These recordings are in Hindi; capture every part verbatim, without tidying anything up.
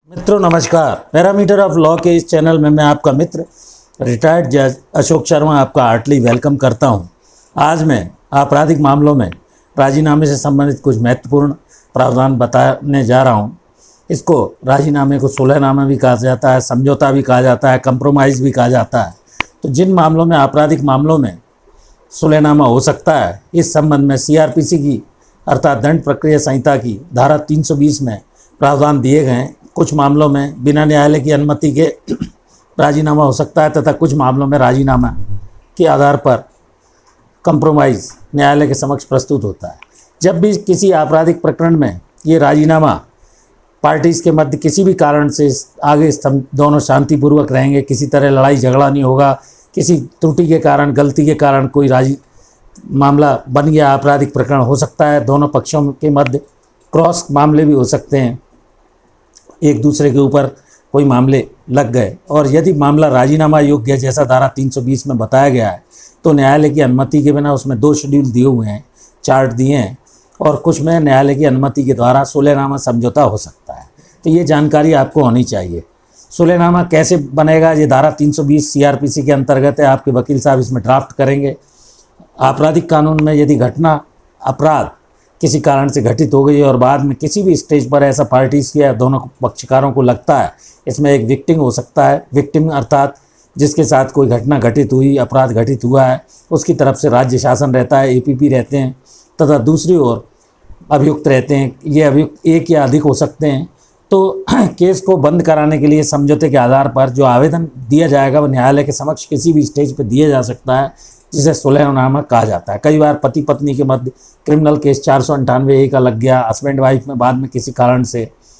मित्रों नमस्कार। पैरामीटर ऑफ लॉ के इस चैनल में मैं आपका मित्र रिटायर्ड जज अशोक शर्मा आपका हार्टली वेलकम करता हूं। आज मैं आपराधिक मामलों में राजीनामे से संबंधित कुछ महत्वपूर्ण प्रावधान बताने जा रहा हूं। इसको राजीनामे को सुलहनामा भी कहा जाता है, समझौता भी कहा जाता है, कंप्रोमाइज़ भी कहा जाता है। तो जिन मामलों में आपराधिक मामलों में सुलहनामा हो सकता है, इस संबंध में सी आर पी सी की अर्थात दंड प्रक्रिया संहिता की धारा तीन सौ बीस में प्रावधान दिए गए हैं। कुछ मामलों में बिना न्यायालय की अनुमति के राजीनामा हो सकता है तथा कुछ मामलों में राजीनामा के आधार पर कंप्रोमाइज़ न्यायालय के समक्ष प्रस्तुत होता है। जब भी किसी आपराधिक प्रकरण में ये राजीनामा पार्टीज़ के मध्य किसी भी कारण से आगे दोनों शांतिपूर्वक रहेंगे, किसी तरह लड़ाई झगड़ा नहीं होगा, किसी त्रुटि के कारण गलती के कारण कोई राजी मामला बन गया, आपराधिक प्रकरण हो सकता है। दोनों पक्षों के मध्य क्रॉस मामले भी हो सकते हैं, एक दूसरे के ऊपर कोई मामले लग गए। और यदि मामला राजीनामा योग्य है जैसा धारा तीन सौ बीस में बताया गया है, तो न्यायालय की अनुमति के बिना उसमें दो शेड्यूल दिए हुए हैं, चार्ट दिए हैं, और कुछ में न्यायालय की अनुमति के द्वारा सुलहनामा समझौता हो सकता है। तो ये जानकारी आपको होनी चाहिए। सुलहनामा कैसे बनेगा, ये धारा तीन सौ बीस सी आर पी सी के अंतर्गत है। आपके वकील साहब इसमें ड्राफ्ट करेंगे। आपराधिक कानून में यदि घटना अपराध किसी कारण से घटित हो गई और बाद में किसी भी स्टेज पर ऐसा पार्टीज या दोनों पक्षकारों को लगता है इसमें एक विक्टिम हो सकता है, विक्टिम अर्थात जिसके साथ कोई घटना घटित हुई, अपराध घटित हुआ है, उसकी तरफ से राज्य शासन रहता है, ए पी पी रहते हैं, तथा दूसरी ओर अभियुक्त रहते हैं। ये अभियुक्त एक या अधिक हो सकते हैं। तो केस को बंद कराने के लिए समझौते के आधार पर जो आवेदन दिया जाएगा वो न्यायालय के समक्ष किसी भी स्टेज पर दिया जा सकता है, जिसे सुलहनामा कहा जाता है। कई बार पति पत्नी के मध्य क्रिमिनल केस चार सौ अंठानवे ए का लग गया, हस्बैंड वाइफ में बाद में किसी कारण से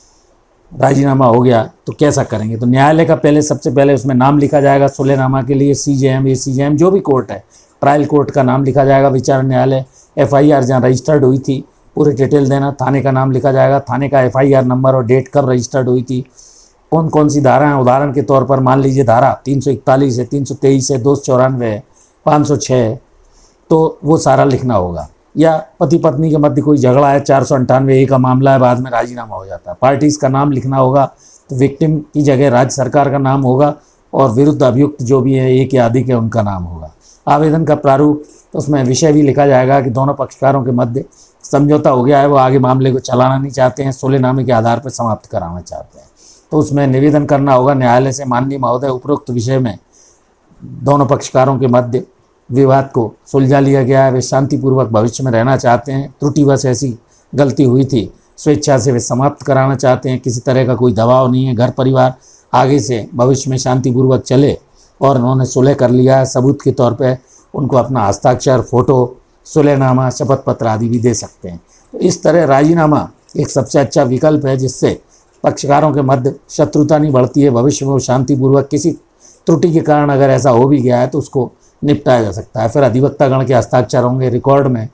राजीनामा हो गया, तो कैसा करेंगे? तो न्यायालय का पहले सबसे पहले उसमें नाम लिखा जाएगा सुलहनामा के लिए। सी जे एम, ए सी जे एम जो भी कोर्ट है, ट्रायल कोर्ट का नाम लिखा जाएगा, विचारण न्यायालय, एफ आई आर जहाँ रजिस्टर्ड हुई थी पूरी डिटेल देना, थाने का नाम लिखा जाएगा, थाने का एफ आई आर नंबर और डेट कब रजिस्टर्ड हुई थी, कौन कौन सी धारा हैं। उदाहरण के तौर पर मान लीजिए धारा तीन सौ इकतालीस है, तीन सौ तेईस है, दो सौ चौरानवे है, पाँच सौ छः है, तो वो सारा लिखना होगा। या पति पत्नी के मध्य कोई झगड़ा है, चार सौ अंठानवे ए का मामला है, बाद में राजीनामा हो जाता है, पार्टीज़ का नाम लिखना होगा। तो विक्टिम की जगह राज्य सरकार का नाम होगा और विरुद्ध अभियुक्त जो भी है एक या अधिक है उनका नाम होगा। आवेदन का प्रारूप, तो उसमें विषय भी लिखा जाएगा कि दोनों पक्षकारों के मध्य समझौता हो गया है, वो आगे मामले को चलाना नहीं चाहते हैं, सुलहनामे के आधार पर समाप्त कराना चाहते हैं। तो उसमें निवेदन करना होगा न्यायालय से, माननीय महोदय उपरोक्त विषय में दोनों पक्षकारों के मध्य विवाद को सुलझा लिया गया है, वे शांतिपूर्वक भविष्य में रहना चाहते हैं, त्रुटिवश ऐसी गलती हुई थी, स्वेच्छा से वे समाप्त कराना चाहते हैं, किसी तरह का कोई दबाव नहीं है, घर परिवार आगे से भविष्य में शांतिपूर्वक चले, और उन्होंने सुलह कर लिया है। सबूत के तौर पे उनको अपना हस्ताक्षर, फ़ोटो, सुलहनामा, शपथ पत्र आदि भी दे सकते हैं। तो इस तरह राजीनामा एक सबसे अच्छा विकल्प है, जिससे पक्षकारों के मध्य शत्रुता नहीं बढ़ती है, भविष्य में वो शांतिपूर्वक किसी त्रुटि के कारण अगर ऐसा हो भी गया है तो उसको निपटाया जा सकता है। फिर अधिवक्तागण के हस्ताक्षर होंगे रिकॉर्ड में,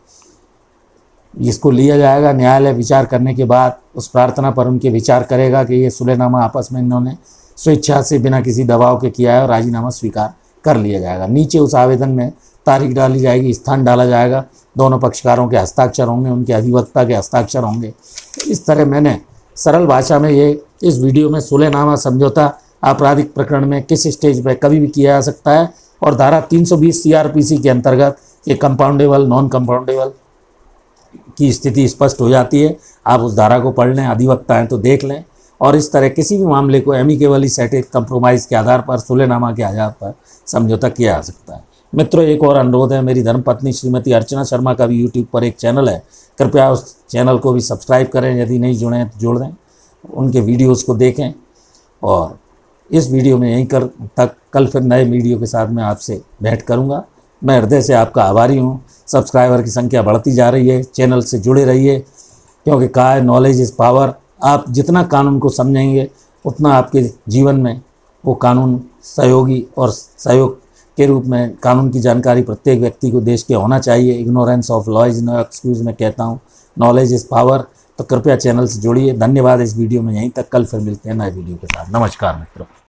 इसको लिया जाएगा। न्यायालय विचार करने के बाद उस प्रार्थना पर उनके विचार करेगा कि ये सुलहनामा आपस में इन्होंने स्वेच्छा से बिना किसी दबाव के किया है, और राजीनामा स्वीकार कर लिया जाएगा। नीचे उस आवेदन में तारीख डाली जाएगी, स्थान डाला जाएगा, दोनों पक्षकारों के हस्ताक्षर होंगे, उनके अधिवक्ता के हस्ताक्षर होंगे। इस तरह मैंने सरल भाषा में ये इस वीडियो में सुलहनामा समझौता आपराधिक प्रकरण में किस स्टेज पर कभी भी किया जा सकता है, और धारा तीन सौ बीस सी आर पी सी के अंतर्गत ये कंपाउंडेबल नॉन कंपाउंडेबल की स्थिति स्पष्ट हो जाती है। आप उस धारा को पढ़ लें, अधिवक्ता हैं तो देख लें, और इस तरह किसी भी मामले को एमिकेबली सेटेड कंप्रोमाइज़ के आधार पर, सुलहनामा के आधार पर समझौता किया जा सकता है। मित्रों एक और अनुरोध है, मेरी धर्मपत्नी श्रीमती अर्चना शर्मा का भी यूट्यूब पर एक चैनल है, कृपया उस चैनल को भी सब्सक्राइब करें, यदि नहीं जुड़े हैं तो जोड़ दें, उनके वीडियोज़ को देखें। और इस वीडियो में यहीं कर तक, कल फिर नए वीडियो के साथ मैं आपसे भेंट करूंगा। मैं हृदय से आपका आभारी हूं। सब्सक्राइबर की संख्या बढ़ती जा रही है, चैनल से जुड़े रहिए, क्योंकि कहा है नॉलेज इज़ पावर। आप जितना कानून को समझेंगे उतना आपके जीवन में वो कानून सहयोगी और सहयोग के रूप में कानून की जानकारी प्रत्येक व्यक्ति को देश के होना चाहिए। Ignorance of law is no excuse मैं कहता हूँ, नॉलेज इज़ पावर। तो कृपया चैनल से जुड़िए। धन्यवाद। इस वीडियो में यहीं तक, कल फिर मिलते हैं नए वीडियो के साथ। नमस्कार मित्रों।